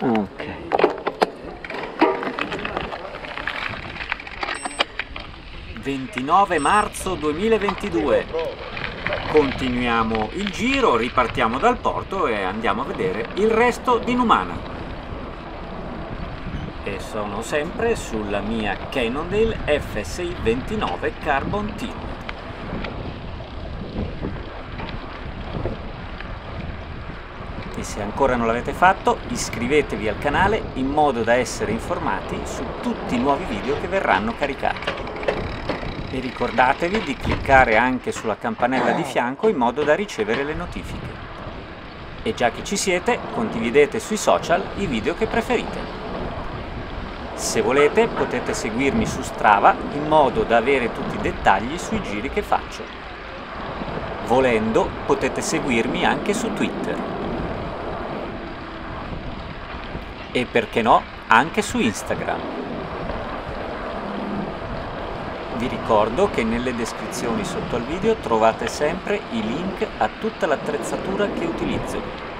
Ok. «29 marzo 2022. Continuiamo il giro, ripartiamo dal porto e andiamo a vedere il resto di Numana. E sono sempre sulla mia Cannondale F629 Carbon Team. E se ancora non l'avete fatto, iscrivetevi al canale in modo da essere informati su tutti i nuovi video che verranno caricati. E ricordatevi di cliccare anche sulla campanella di fianco in modo da ricevere le notifiche. E già che ci siete, condividete sui social i video che preferite. Se volete, potete seguirmi su Strava in modo da avere tutti i dettagli sui giri che faccio. Volendo, potete seguirmi anche su Twitter. E perché no, anche su Instagram. Vi ricordo che nelle descrizioni sotto al video trovate sempre i link a tutta l'attrezzatura che utilizzo.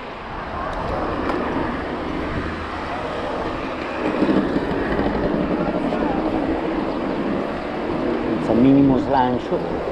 Senza minimo slancio.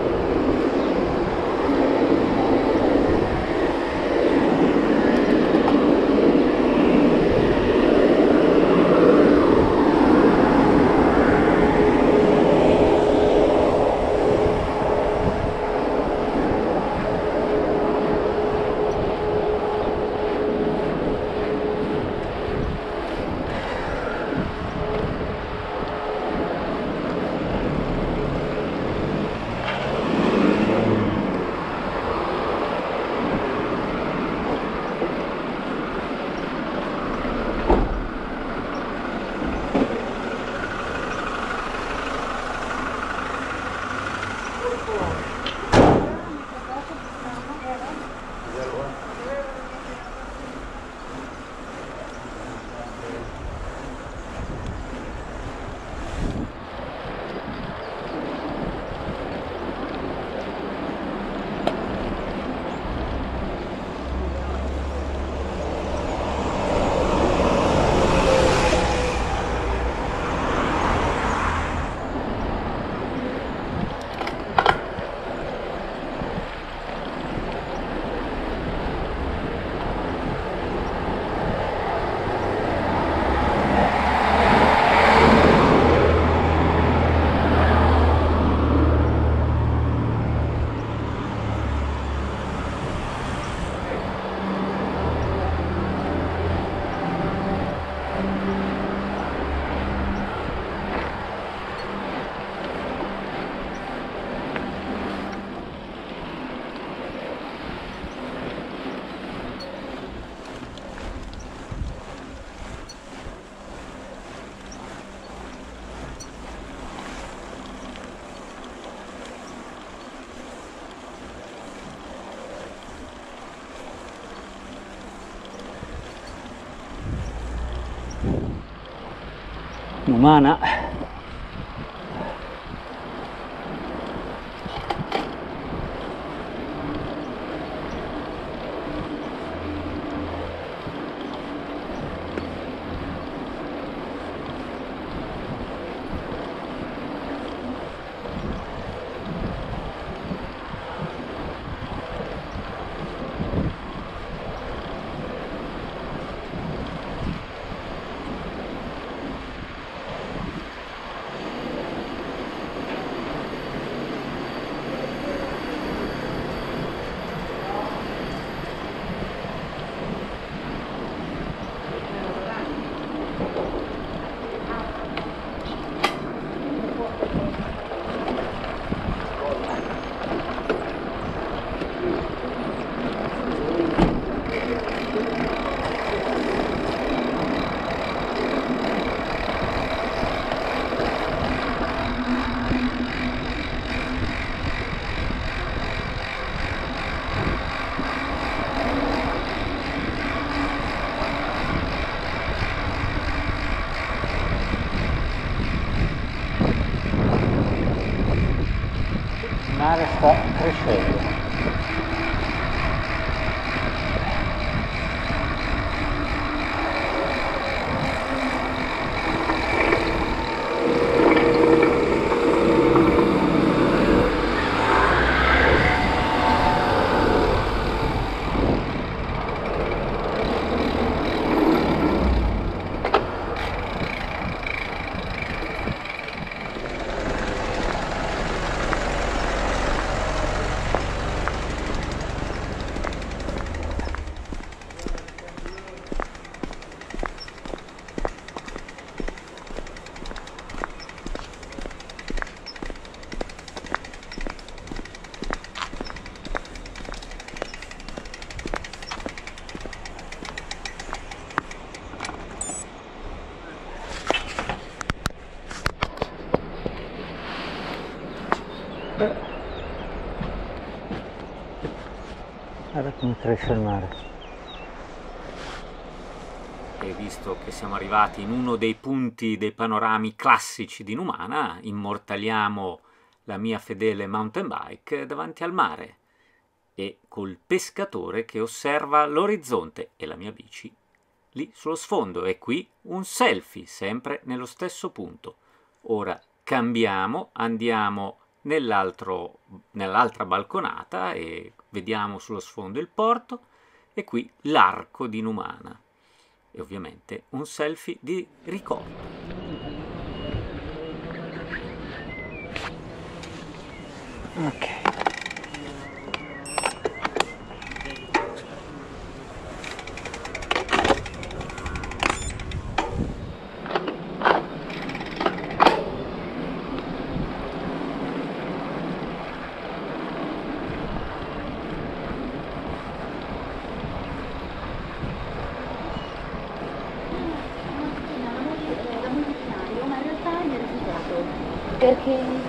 Numana. mare sta crescendo. cresce il mare. E visto che siamo arrivati in uno dei punti dei panorami classici di Numana, immortaliamo la mia fedele mountain bike davanti al mare e col pescatore che osserva l'orizzonte e la mia bici lì sullo sfondo. E qui un selfie, sempre nello stesso punto. Ora cambiamo, andiamo nell'altra balconata e vediamo sullo sfondo il porto e qui l'arco di Numana. E ovviamente un selfie di ricordo. Ok. Perché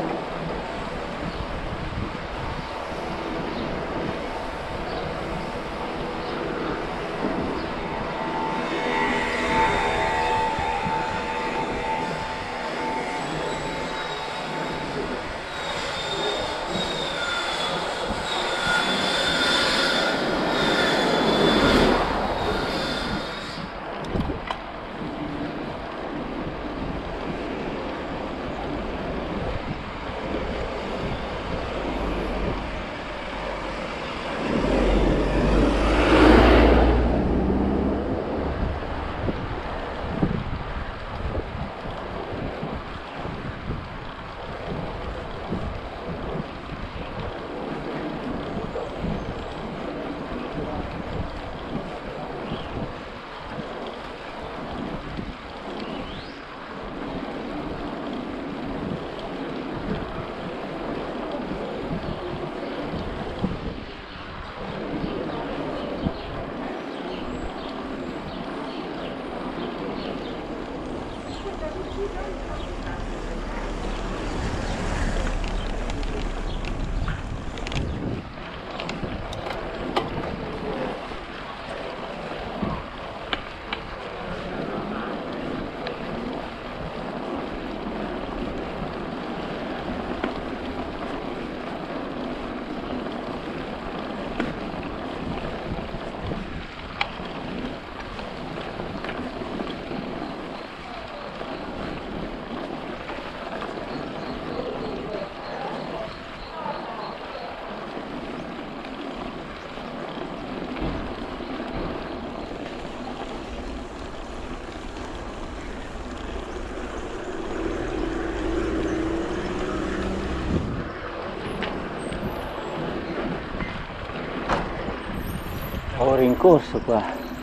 Lavoro in corso qua,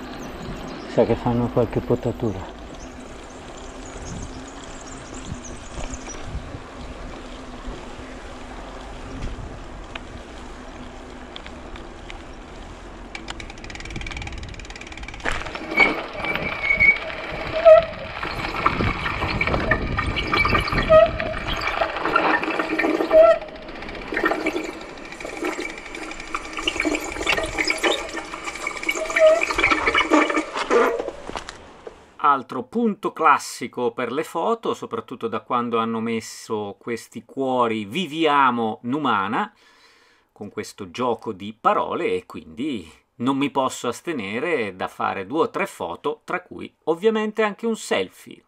sa che fanno qualche potatura. Altro punto classico per le foto, soprattutto da quando hanno messo questi cuori "Viviamo Numana", con questo gioco di parole, e quindi non mi posso astenere da fare 2 o 3 foto, tra cui ovviamente anche un selfie.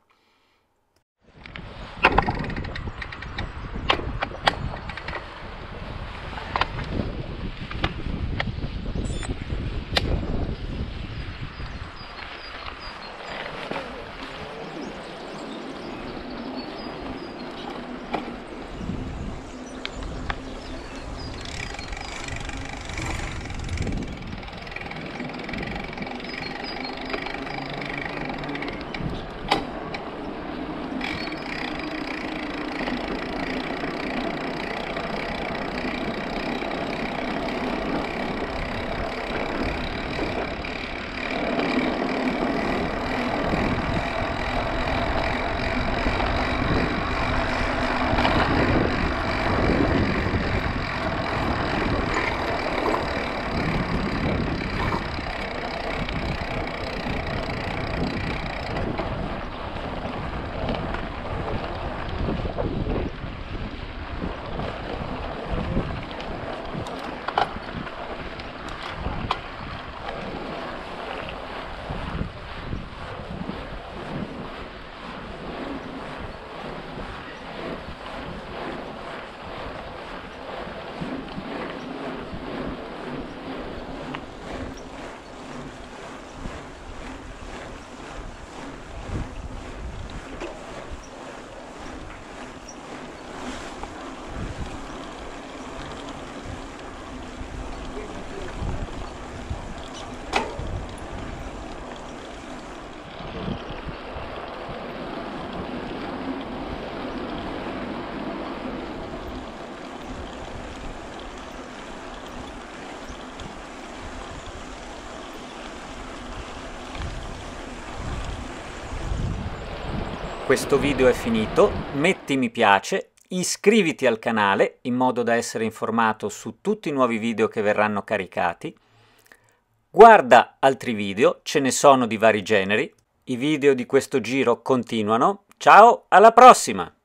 Questo video è finito, metti mi piace, iscriviti al canale in modo da essere informato su tutti i nuovi video che verranno caricati. Guarda altri video, ce ne sono di vari generi. I video di questo giro continuano. Ciao, alla prossima!